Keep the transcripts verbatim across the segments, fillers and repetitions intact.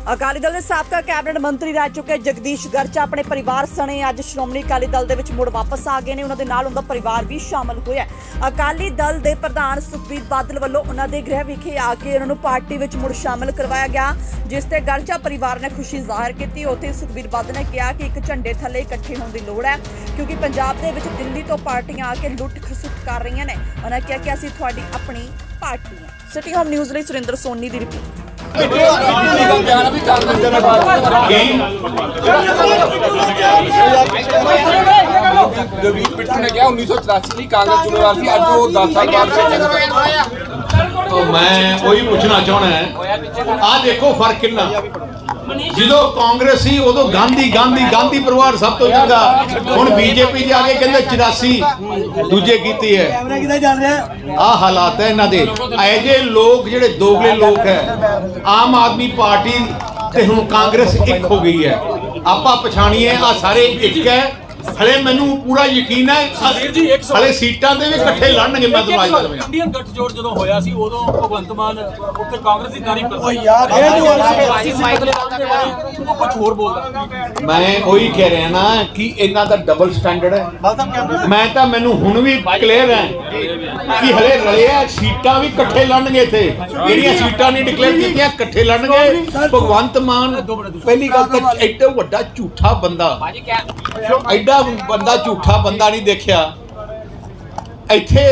अकाली दल के साबका कैबिनेट मंत्री रह चुके जगदीश गर्चा अपने परिवार सने अज श्रोमणी अकाली दल दे विच मुड़ वापस आ गए ने। उन्हां दे नाल उनका परिवार भी शामिल होया। अकाली दल के प्रधान सुखबीर बादल वल्लों उन्हां दे गृह विखे आके उन्हां नूं पार्टी विच मुड़ शामिल करवाया गया, जिस ते गर्चा परिवार ने खुशी जाहिर की। उत्थे सुखबीर बादल ने कहा कि एक झंडे थले इकट्ठे होने की लोड़ है, क्योंकि पंजाब दे विच दिल्ली तो पार्टियां आके लुट खसुट कर रही ने। उन्होंने कहा कि असीं तुहाडी अपनी पार्टी है। सिटी होम न्यूज़ लई सुरेंद्र सोनी की रिपोर्ट। उन्नीस सौ चौरासी कांग्रेस चुनेवाल थी, अज वो दस साल बाद। तो मैं वही पूछना चाहना है, आ देखो फर्क कितना। जो कांग्रेस ही उदो गांधी गांधी गांधी परिवार सब तो ज्यादा, हुण बीजेपी जाके कहते चौरासी दूजे कीती है। आ हालात है इन्हां दे। ऐजे लोग जिहड़े दोगले लोग है, आम आदमी पार्टी ते हुण कांग्रेस एक हो गई है। आपां पछाणीए आ सारे एक है। हले मैनू पूरा यकीन है हले सीटां ते भी इकट्ठे लड़नगे। मैं तो आज तक इंडियन गठजोड़ जदों होया सी उदों भगवंत मान उत्ते कांग्रेस दी तारीफ करदा। ओ यार कुछ होर बोलदा। मैं वही कह रहा ना कि इन्हां दा डबल स्टैंडर्ड है। मैं तो मैनू हुण भी क्लीयर है कि हले रले सीटां भी इकट्ठे लड़नगे। इत्थे जेहड़ियां सीटां नहीं डिक्लेयर कीतियां इकट्ठे लड़नगे। भगवंत मान पहली गल तां एडा वड्डा झूठा बंदा, एडा बंदा झूठा बंदा नहीं देखिया। इत्थे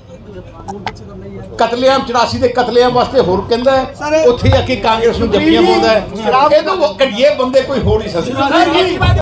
कतलेआम चौरासी के कतलेआम वास्ते होर कहंदा है, उत्थे आके कांग्रेस नूं जप्पियां पाउंदा है। ये तो घटिए बंदे कोई हो नहीं सकते।